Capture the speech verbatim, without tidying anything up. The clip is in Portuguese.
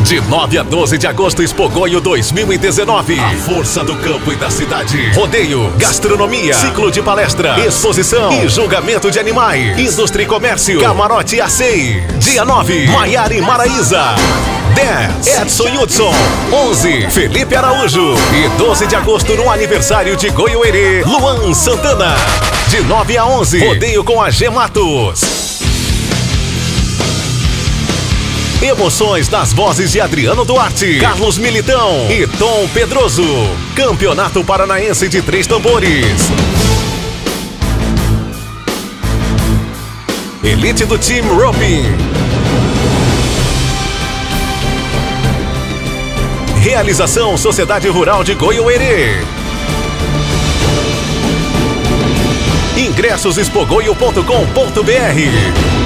De nove a doze de agosto, Expogoio dois mil e dezenove. A força do campo e da cidade. Rodeio, gastronomia, ciclo de palestra, exposição e julgamento de animais. Indústria e comércio, camarote A C I. Dia nove, Maiara e Maraíza. dez, Edson Hudson. onze, Felipe Araújo. E doze de agosto, no aniversário de Goiôerê, Luan Santana. De nove a onze, rodeio com a G Matos. Emoções nas vozes de Adriano Duarte, Carlos Militão e Tom Pedroso. Campeonato Paranaense de Três Tambores. Elite do Team Roping. Realização Sociedade Rural de Goiôerê. Ingressos expogoio ponto com ponto br.